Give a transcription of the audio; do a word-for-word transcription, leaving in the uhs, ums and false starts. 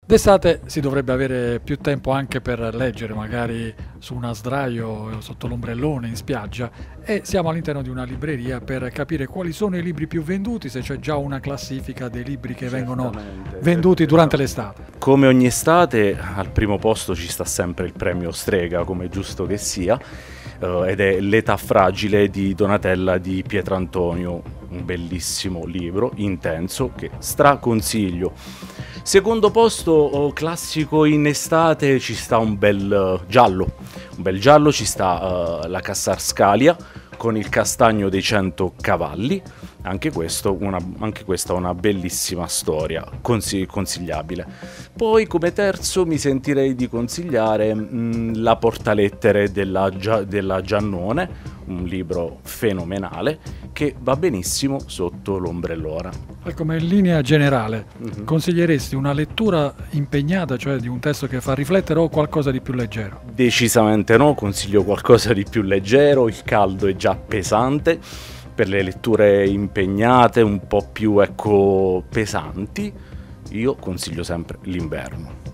D'estate si dovrebbe avere più tempo anche per leggere, magari su una sdraio o sotto l'ombrellone in spiaggia, e siamo all'interno di una libreria per capire quali sono i libri più venduti, se c'è già una classifica dei libri che vengono Certamente, venduti durante l'estate. come ogni estate, al primo posto ci sta sempre il premio Strega, come è giusto che sia, eh, ed è L'età fragile di Donatella di Pietrantonio, un bellissimo libro, intenso, che straconsiglio. Secondo posto, oh, classico in estate, ci sta un bel eh, giallo, un bel giallo, ci sta eh, La Cassarscalia con il castagno dei cento cavalli. Anche, questo una, anche questa è una bellissima storia, consi- consigliabile. Poi come terzo mi sentirei di consigliare mh, La portalettere della, Gia- della Giannone, un libro fenomenale che va benissimo sotto l'ombrellona. E come linea generale, Mhm. consiglieresti una lettura impegnata, cioè di un testo che fa riflettere, o qualcosa di più leggero? Decisamente no, consiglio qualcosa di più leggero, il caldo è già pesante. Per le letture impegnate, un po' più ecco, pesanti, io consiglio sempre l'inverno.